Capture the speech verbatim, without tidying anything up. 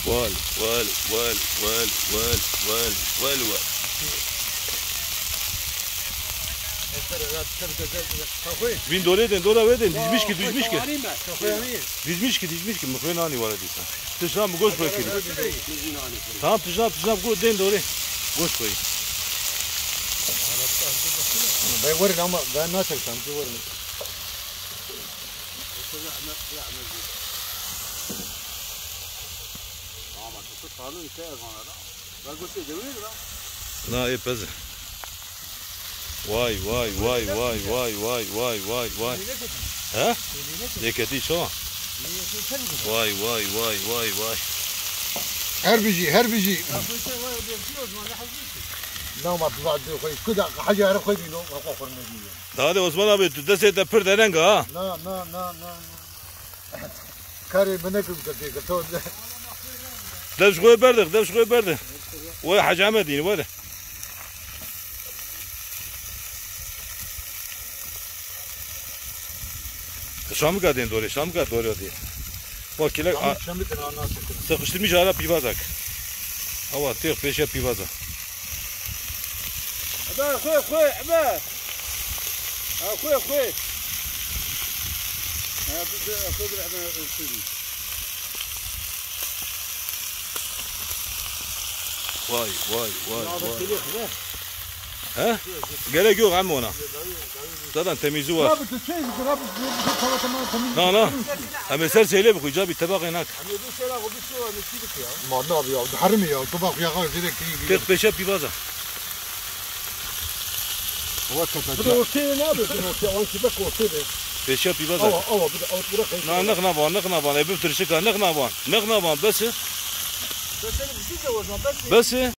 وال وال وال وال وال وال وال وال Bin dolayı den dola verdin dizmiş ki dizmiş ki dizmiş ki dizmiş ki mıkven ani var ediyse tışlam bu goş bırakayım tamam tışlam tışlam bu den dolayı goş koyayım ben varım ama ben nasıl çekeceğim ki varım na e peze vay vay vay vay vay vay vay vay vay ha deketi şu vay vay vay vay vay her biji her biji لا ما تزعل كويس كده حاجه عارف كويس انه اخر نجيه daha da Osman abi tüdese de pır denen ha لا لا لا لا كاري منكم كده كده دبش خوي برد دبش خوي برد وي حاج عمدين ولا Şam kadın doğru, Şam kadın doğru diye. Bak kiler, sıkıştırmış hala pivazak. Hava tek peşe pivazak. Ama koy koy ama. Ha koy koy. Ha bir de koy bir ama üstüne. Vay vay vay vay. He? Gerek yok ama ona. Zaten temizi var. Na na. Ama sen söyle bir koyacağım bir tabak inak. ما نابي يا حرمي يا طباخ يا غير كذا كذا Tek peşe pivaza. هو كذا هو كذا نابي هو كذا كذا Peşe pivaza. أو أو بدأ أو بدأ Na nak na ban nak na ban. Ebim tırışık nak na ban. Nak na ban. Besi. Besi. Besi.